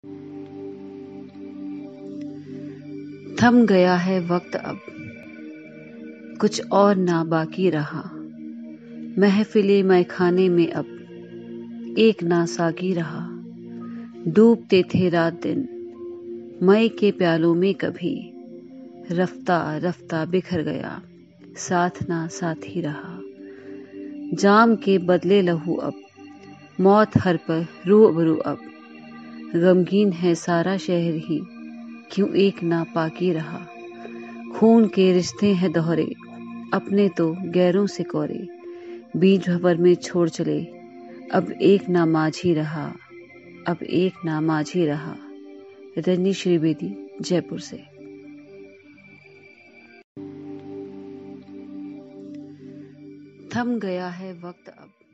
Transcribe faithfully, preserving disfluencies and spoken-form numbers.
थम गया है वक्त अब, कुछ और ना बाकी रहा। महफिले मैखाने में अब एक ना साकी रहा। डूबते थे रात दिन मई के प्यालों में कभी, रफ्ता रफ्ता बिखर गया, साथ ना साथी रहा। जाम के बदले लहू अब, मौत हर पर रूबरू अब। गमगीन है सारा शहर ही, क्यों एक ना पाकी रहा। खून के रिश्ते हैं दोहरे, अपने तो गैरों से कोरे। बीच भंवर में छोड़ चले, अब एक ना माझी रहा, अब एक ना माझी रहा। रजनी श्री बेदी, जयपुर से। थम गया है वक्त अब,